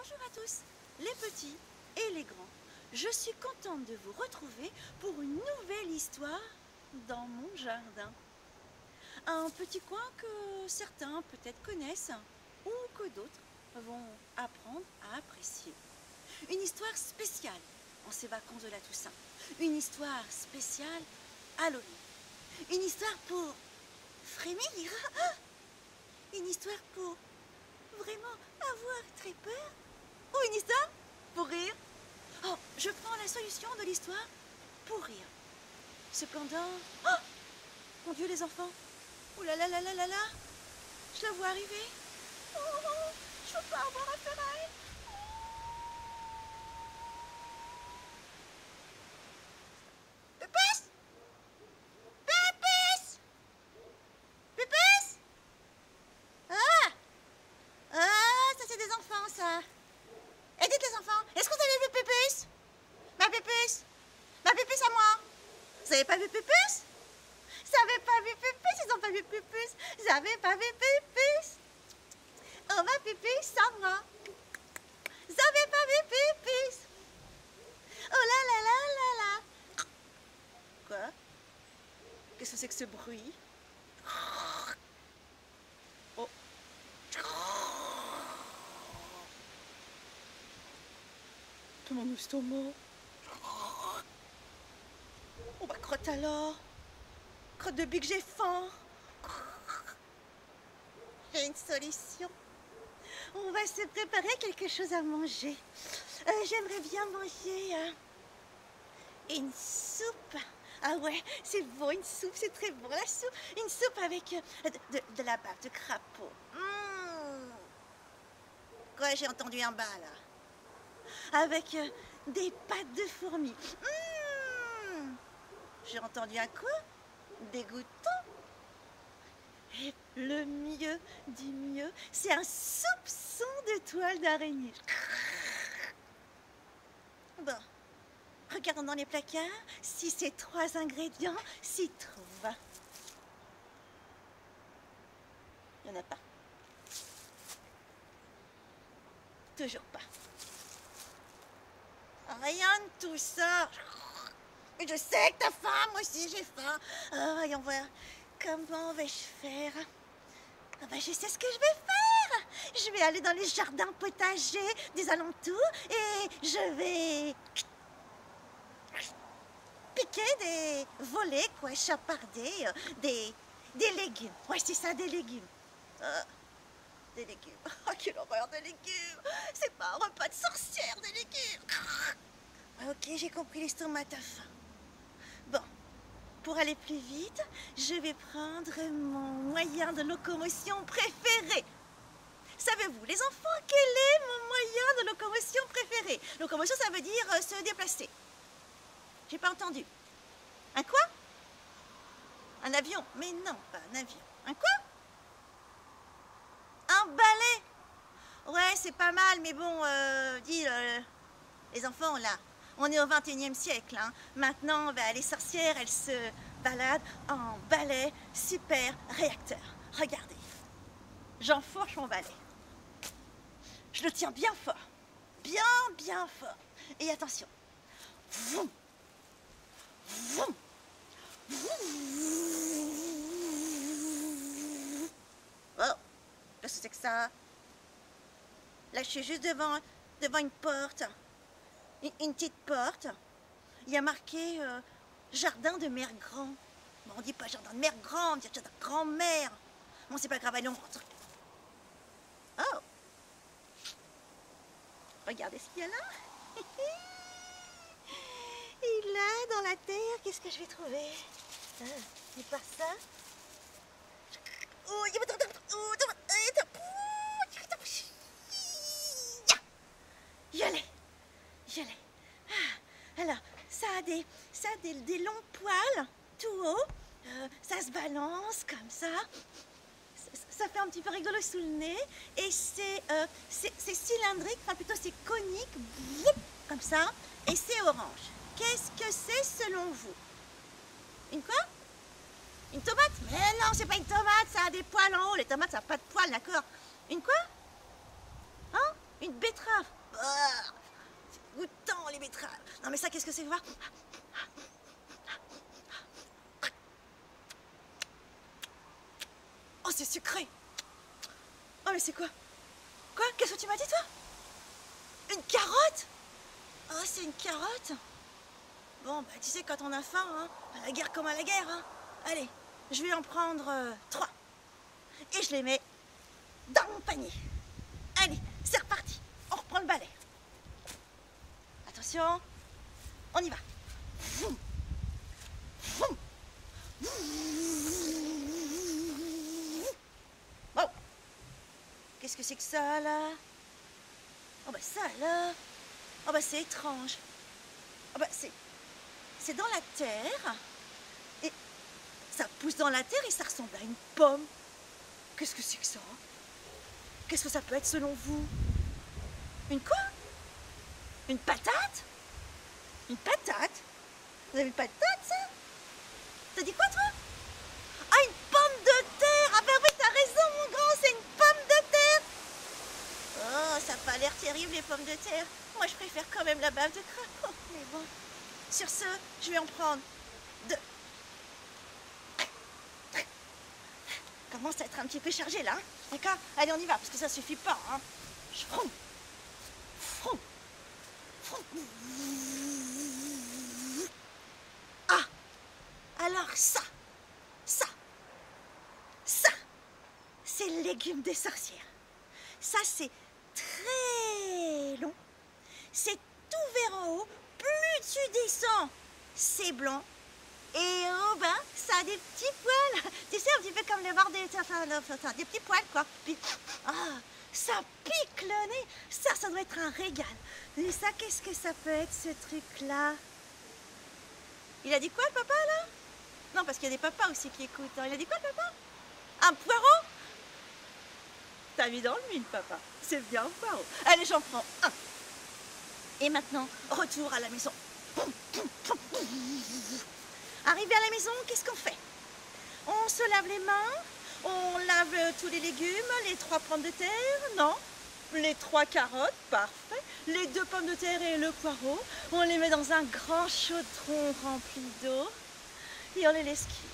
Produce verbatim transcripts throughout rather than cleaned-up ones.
Bonjour à tous, les petits et les grands. Je suis contente de vous retrouver pour une nouvelle histoire dans mon jardin. Un petit coin que certains peut-être connaissent ou que d'autres vont apprendre à apprécier. Une histoire spéciale en ces vacances de la Toussaint. Une histoire spéciale Halloween. Une histoire pour frémir. Une histoire pour vraiment avoir très peur. Ou une histoire pour rire. Oh, je prends la solution de l'histoire pour rire. Cependant... Oh, mon Dieu, les enfants. Oh là là là là là là. Je la vois arriver. Oh, oh, je veux pas avoir affaire à elle. Pépès! Pépès! Pépès! Ah! Ah, ça c'est des enfants, ça. Et dites les enfants, est-ce que vous avez vu Pépès? Ma Pépès? Ma Pépès à moi? Vous avez pas vu Pépès? Vous avez pas vu Pépès? Ils ont pas vu Pépès. Vous avez pas vu Pépès? Oh, ma Pépès à moi. Vous avez pas vu Pépès? Oh là là là là là. Quoi? Qu'est-ce que c'est que ce bruit? Oh. C'est mon estomac. Oh bah crotte alors. Crotte de bique, j'ai faim. J'ai une solution. On va se préparer quelque chose à manger. Euh, J'aimerais bien manger euh, une soupe. Ah ouais, c'est bon, une soupe, c'est très bon, la soupe. Une soupe avec euh, de, de, de la bave de crapaud. Mmh. Quoi, j'ai entendu un bas là. Avec euh, des pâtes de fourmis. Mmh. J'ai entendu un quoi? Dégoûtant. Et le mieux du mieux, c'est un soupçon de toile d'araignée. Bon, regardons dans les placards si ces trois ingrédients s'y trouvent. Il n'y en a pas. Toujours pas. Rien de tout ça. Mais je sais que t'as faim, moi aussi j'ai faim. Oh, voyons voir. Comment vais-je faire? Ah ben, je sais ce que je vais faire. Je vais aller dans les jardins potagers des alentours et je vais piquer des volets, quoi, chaparder euh, des, des légumes. Ouais, c'est ça, des légumes. Euh, des légumes. Oh, quelle horreur de légumes. C'est pas un repas de sorcière, des légumes. Ok, j'ai compris, l'estomac a faim. Bon. Pour aller plus vite, je vais prendre mon moyen de locomotion préféré. Savez-vous, les enfants, quel est mon moyen de locomotion préféré? Locomotion, ça veut dire euh, se déplacer. J'ai pas entendu. Un quoi? Un avion? Mais non, pas un avion. Un quoi? Un balai? Ouais, c'est pas mal, mais bon, euh, dis, euh, les enfants, là, on est au vingt et unième siècle. Hein. Maintenant, bah, les sorcières, elles se baladent en balai super réacteur. Regardez. J'enfourche mon balai. Je le tiens bien fort. Bien, bien fort. Et attention. Vroom. Vroom. Oh, qu'est-ce que c'est que ça? Là, je suis juste devant, devant une porte. Une, une petite porte. Il y a marqué euh, jardin de mère grand. Bon, on dit pas jardin de mère grand, on dit jardin de grand-mère. Bon, c'est pas grave, allez, on rentre. Oh! Regardez ce qu'il y a là. Et là, dans la terre, qu'est-ce que je vais trouver? Ah, c'est pas ça. Oh, il y a... Y aller. Y aller. Ah, alors, ça a des, ça a des, des longs poils tout haut. Euh, ça se balance comme ça. ça. Ça fait un petit peu rigolo sous le nez. Et c'est euh, cylindrique, enfin plutôt c'est conique, comme ça. Et c'est orange. Qu'est-ce que c'est selon vous? Une quoi? Une tomate? Mais non, c'est pas une tomate, ça a des poils en haut. Les tomates, ça n'a pas de poils, d'accord? Une quoi? Hein? Une betterave. Ah, c'est goûtant, les betteraves. Non, mais ça, qu'est-ce que c'est? Voir. Oh, c'est sucré. Oh, mais c'est quoi? Quoi? Qu'est-ce que tu m'as dit, toi? Une carotte? Oh, c'est une carotte? Bon, bah, tu sais, quand on a faim, hein, à la guerre comme à la guerre, hein. Allez, je vais en prendre euh, trois. Et je les mets dans mon panier. Allez, c'est reparti. On reprend le balai. Attention, on y va. Bon, qu'est-ce que c'est que ça, là? Oh, bah, ça, là. Oh, bah, c'est étrange. Oh, bah, c'est... C'est dans la terre. Et ça pousse dans la terre et ça ressemble à une pomme. Qu'est-ce que c'est que ça? Qu'est-ce que ça peut être selon vous? Une quoi? Une patate? Une patate? Vous avez une patate, ça? T'as dit quoi, toi? Ah, une pomme de terre! Ah ben oui, t'as raison, mon grand, c'est une pomme de terre! Oh, ça n'a pas l'air terrible, les pommes de terre. Moi, je préfère quand même la bave de crapaud. Mais bon, sur ce, je vais en prendre deux. Commence à être un petit peu chargé, là. Hein, d'accord? Allez, on y va, parce que ça suffit pas. Hein. Froum. Froum. Froum. Ah! Alors ça, ça, ça, c'est le légume des sorcières. Ça, c'est très long. C'est tout vers en haut. Plus tu descends, c'est blanc. Et oh ben, ça a des petits poils. Tu sais, un petit peu comme les bords des... Enfin, enfin, des petits poils, quoi. Puis, ah, ça pique le nez. Ça, ça doit être un régal. Et ça, qu'est-ce que ça peut être, ce truc-là? Il a dit quoi, le papa, là? Non, parce qu'il y a des papas aussi qui écoutent. Hein. Il a dit quoi, le papa? Un poireau? T'as mis dans le mille, papa. C'est bien un poireau. Allez, j'en prends un. Et maintenant, retour à la maison. Arrivé à la maison, qu'est-ce qu'on fait? On se lave les mains, on lave tous les légumes, les trois pommes de terre, non? Les trois carottes, parfait. Les deux pommes de terre et le poireau, on les met dans un grand chaudron rempli d'eau et on les laisse cuire.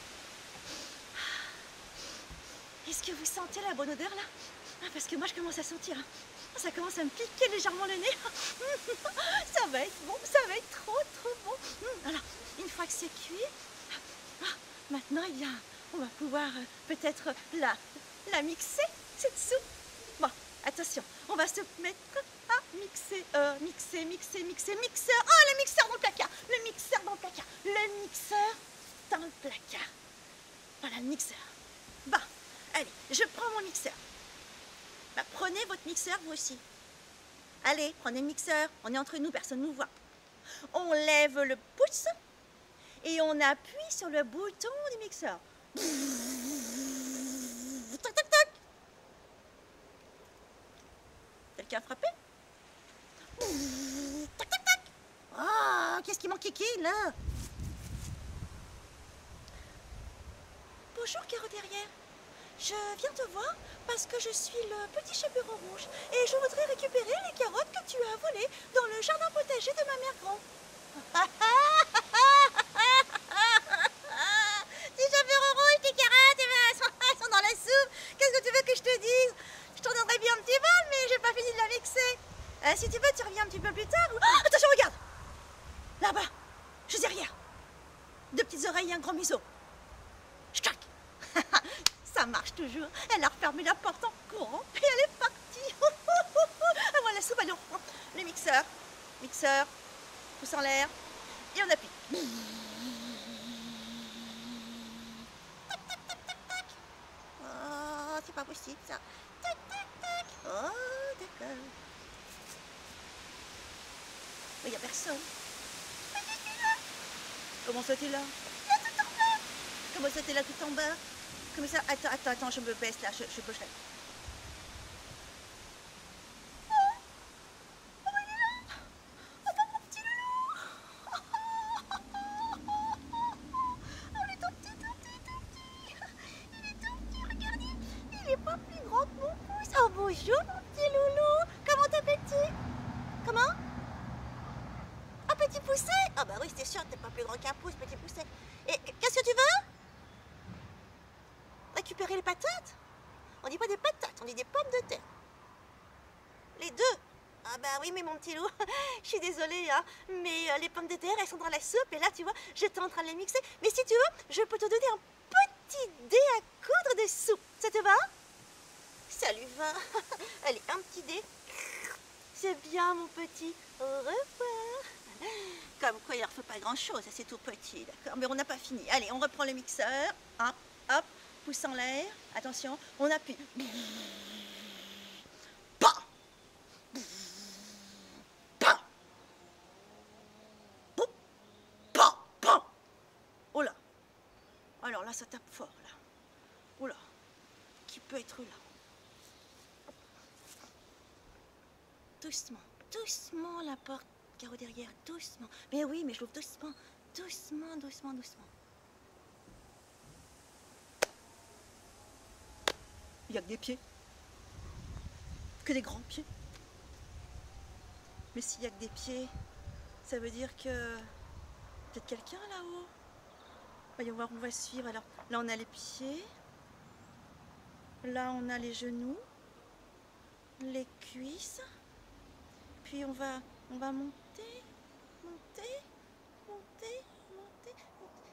Est-ce que vous sentez la bonne odeur là? Ah, parce que moi je commence à sentir. Ça commence à me piquer légèrement le nez. Ça va être bon, ça va être trop trop bon. Alors, une fois que c'est cuit, maintenant, eh bien, on va pouvoir euh, peut-être la, la mixer, cette soupe. Bon, attention, on va se mettre à mixer, euh, mixer, mixer, mixer, mixeur. Oh, le mixeur dans le placard, le mixeur dans le placard, le mixeur dans le placard. Voilà le mixeur. Bon, allez, je prends mon mixeur. Bah, prenez votre mixeur, vous aussi. Allez, prenez le mixeur. On est entre nous, personne ne nous voit. On lève le pouce et on appuie sur le bouton du mixeur. Tac, tac, tac. Quelqu'un a frappé? Tac, tac, tac. Oh, qu'est-ce qui m'enquiquine, là? Bonjour, Caro derrière. Je viens te voir parce que je suis le petit chaperon rouge et je voudrais récupérer les carottes que tu as volées dans le jardin potager de ma mère grand. Petit chaperon rouge, tes carottes, eh ben, elles, sont, elles sont dans la soupe. Qu'est-ce que tu veux que je te dise? Je t'en donnerais bien un petit bol, mais j'ai pas fini de la mixer. Euh, si tu veux, tu reviens un petit peu plus tard. Oh, attention, regarde. Là-bas, juste derrière. Deux petites oreilles et un grand museau. Ch'tac. Ça marche toujours. Elle a refermé la porte en courant et elle est partie. Ah, voilà, la soupe, allez, on reprend le mixeur. Mixeur, pouce en l'air et on appuie. Tac, tac, tac, tac, tac. Oh, c'est pas possible ça. Tac, tac, tac. Oh, d'accord. Mais il n'y a personne. Mais je suis là. Comment ça, t'es là? Là, tout en bas. Comment ça, t'es là tout en bas? Comme ça, attends, attends, attends, je me baisse là, je, je bougerai. Oh, oh, il est là. Oh, pas mon petit loulou. Oh, il est tout petit, tout petit, tout petit. Il est tout petit, regardez. Il est pas plus grand que mon pouce. Oh, bonjour, mon petit loulou. Comment sûr, t'es pas plus grand qu'un pouce, petit pousset. Et qu'est-ce que tu veux? Récupérer les patates? On dit pas des patates, on dit des pommes de terre. Les deux? Ah bah oui, mais mon petit loup, je suis désolée, hein, mais euh, les pommes de terre, elles sont dans la soupe, et là, tu vois, j'étais en train de les mixer. Mais si tu veux, je peux te donner un petit dé à coudre de soupe. Ça te va? Ça lui va. Allez, un petit dé. C'est bien, mon petit. Au revoir. Comme quoi, il ne refait pas grand-chose, c'est tout petit, d'accord? Mais on n'a pas fini. Allez, on reprend le mixeur. Hop, hop, pouce en l'air. Attention, on appuie. Oh là. Alors là, ça tape fort, là. Oh là. Qui peut être là? Doucement, doucement la porte, carreau derrière, doucement. Mais oui, mais je l'ouvre doucement, doucement, doucement, doucement. Il n'y a que des pieds. Que des grands pieds. Mais s'il n'y a que des pieds, ça veut dire que... peut-être quelqu'un là-haut. Voyons voir, on va suivre. Alors, là, on a les pieds. Là, on a les genoux. Les cuisses. Puis, on va, on va monter, monter, monter, monter, monter.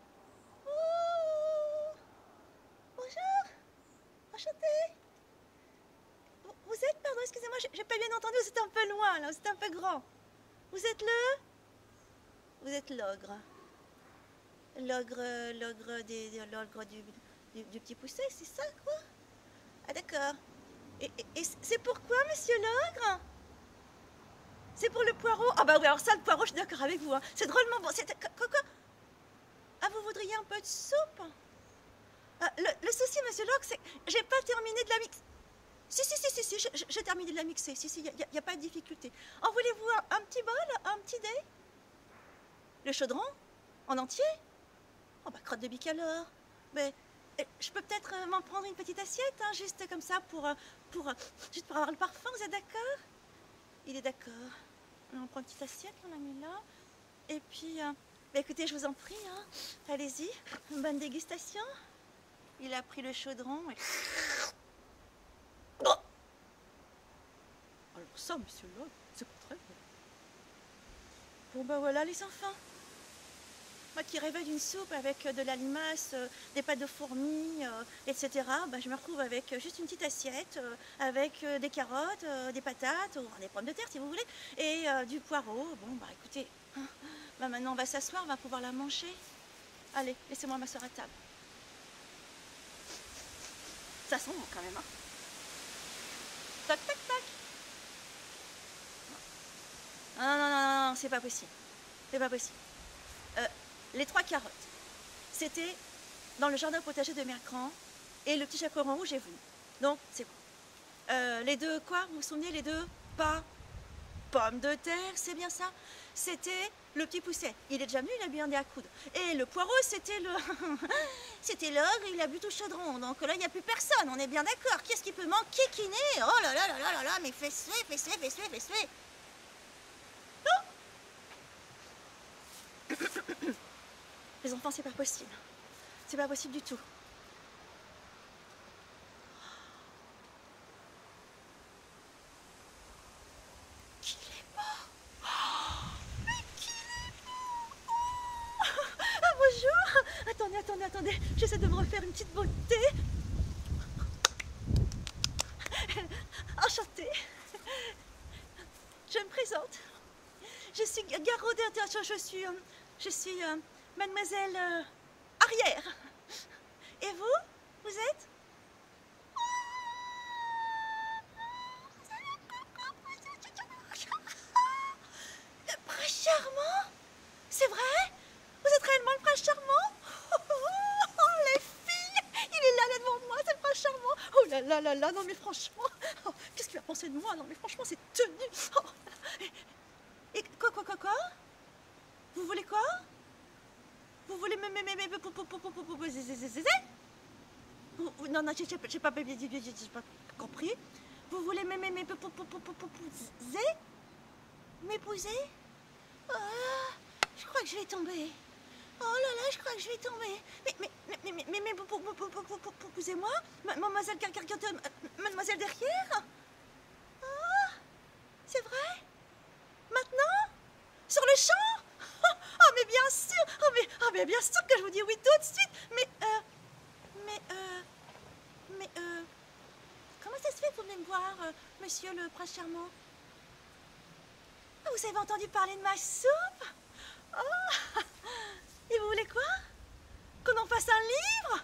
Oh! Bonjour! Enchanté! Vous, vous êtes, pardon, excusez-moi, j'ai pas bien entendu, c'était un peu loin, là, c'était un peu grand. Vous êtes le... Vous êtes l'ogre. L'ogre, l'ogre des, l'ogre du, du, du petit pousset, c'est ça, quoi? Ah, d'accord. Et, et, et c'est pourquoi, monsieur l'ogre? C'est pour le poireau? Ah bah oui, alors ça, le poireau, je suis d'accord avec vous. Hein. C'est drôlement bon. Quoi, quoi? Ah, vous voudriez un peu de soupe? ah, le, le souci, monsieur l'ogre, c'est que j'ai pas terminé de la mixer. Si, si, si, si, si j'ai terminé de la mixer. Si, si, il n'y a, a pas de difficulté. En voulez-vous un, un petit bol, un petit dé? Le chaudron? En entier? Oh, bah, crotte de bique alors. Mais je peux peut-être m'en prendre une petite assiette, hein, juste comme ça, pour, pour, juste pour avoir le parfum, vous êtes d'accord? Il est d'accord. On prend une petite assiette, on la met là. Et puis, euh, bah, écoutez, je vous en prie, hein, allez-y, bonne dégustation. Il a pris le chaudron et... Oh, alors ça, monsieur là, c'est pas très bon. Bon, ben voilà, les enfants. Moi qui rêvais d'une soupe avec de la limace, euh, des pâtes de fourmis, euh, et cetera, ben, je me retrouve avec juste une petite assiette, euh, avec euh, des carottes, euh, des patates, ou des pommes de terre si vous voulez, et euh, du poireau. Bon, bah écoutez, hein, ben, maintenant on va s'asseoir, on va pouvoir la manger. Allez, laissez-moi m'asseoir à table. Ça sent bon quand même, hein. Tac, tac, tac. Non, non, non, non, non, c'est pas possible. C'est pas possible. Euh, les trois carottes, c'était dans le jardin potager de Mercran, et le petit chaperon rouge est venu. Donc, c'est bon. Euh, les deux, quoi? Vous vous souvenez, les deux? Pas pommes de terre, c'est bien ça? C'était le petit pousset. Il est déjà venu, il a bien des à coudre. Et le poireau, c'était le... c'était l'ogre, il a bu tout le chaudron. Donc là, il n'y a plus personne, on est bien d'accord. Qu'est-ce qui peut manquer, Kiné? Oh là là là là là là, mais fais suer, fais suer, fais suer, fais suer. Les enfants, c'est pas possible. C'est pas possible du tout. Qu'il est beau! Mais qu'il est beau! Ah, bonjour! Attendez, attendez, attendez. J'essaie de me refaire une petite beauté. Enchantée. Je me présente. Je suis Garaudette, je suis... Je suis... Euh, Mademoiselle euh, Arrière. Et vous? Vous êtes? Le prince charmant? C'est vrai? Vous êtes réellement le prince charmant? Oh, les filles! Il est là, là devant moi, c'est le prince charmant. Oh là là là là, non mais franchement, oh, qu'est-ce qu'il va penser de moi? Non mais franchement, c'est tenu. Oh. Et, et quoi, quoi, quoi, quoi? Vous voulez quoi? Vous voulez me... Non, non, j'ai pas, pas compris. Vous voulez m'épouser? M'épouser? Ah, Je crois que je vais tomber. Oh là là, je crois que je vais tomber. Mais, mais, mais, mais, mais, mais, mais pour, pour, pour, pour, pour, pour poussez-moi, mademoiselle Carcarcante, mademoiselle derrière. Ah, c'est vrai? Maintenant? Sur le champ? Oh, oh, mais bien sûr. Oh, mais, oh, mais bien sûr que je vous dis oui tout de suite. Mais, euh, mais, euh, mais, euh, comment ça se fait que vous venez me voir, euh, monsieur le prince charmant? Ah, vous avez entendu parler de ma soupe? Oh, et vous voulez quoi? Qu'on en fasse un livre?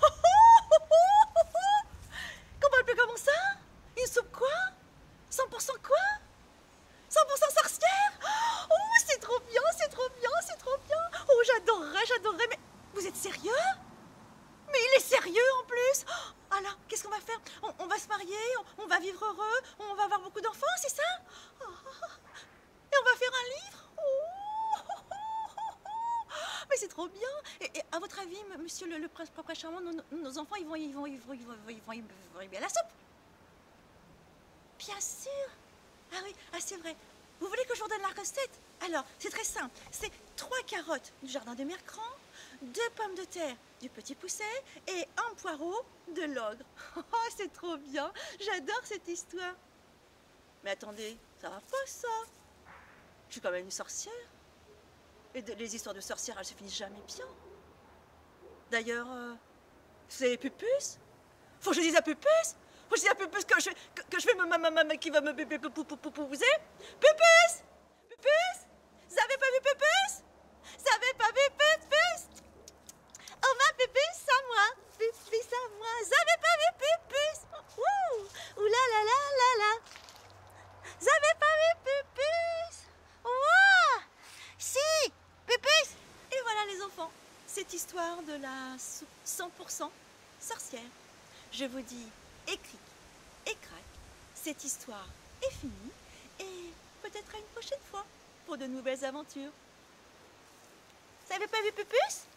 Qu'on parle plus comme ça? Une soupe quoi? cent pour cent quoi? cent pour cent sorcière? Oh, c'est trop bien, c'est trop bien, c'est trop bien. Oh, j'adorerais, j'adorerais, mais vous êtes sérieux? Mais il est sérieux en plus. Oh, alors, qu'est-ce qu'on va faire? on, on va se marier, on, on va vivre heureux, on va avoir beaucoup d'enfants, c'est ça? Oh, et on va faire un livre? Oh, mais c'est trop bien. Et, et à votre avis, monsieur le, le prince propre charmant, nos, nos enfants, ils vont, ils vont, ils vont, ils vont, ils vont, ils vont, ils vont aimer la soupe? Bien sûr. Ah oui, ah c'est vrai. Vous voulez que je vous donne la recette? Alors, c'est très simple. C'est trois carottes du jardin de Mercran, deux pommes de terre du petit pousset et un poireau de l'ogre. Oh, c'est trop bien. J'adore cette histoire. Mais attendez, ça va pas ça. Je suis quand même une sorcière. Et de, les histoires de sorcières, elles se finissent jamais bien. D'ailleurs, euh, c'est Pupus? Faut que je dise à Pupus? Faut que je dise à Pupus que je, que, que je fais ma maman qui va me pousser? Pupus? Pupus? Vous avez pas vu Pupus? Vous avez pas vu Pupus? Oh ma Pupus à moi, Pupus à moi. Vous avez pas vu Pupus? Ouh, ouh là là là là là. Vous avez pas vu Pupus? Ouah! Si, Pupus! Et voilà les enfants, cette histoire de la soupe cent pour cent sorcière. Je vous dis, écrit et crac, cette histoire est finie et peut-être à une prochaine fois pour de nouvelles aventures. Vous avez pas vu Pupus?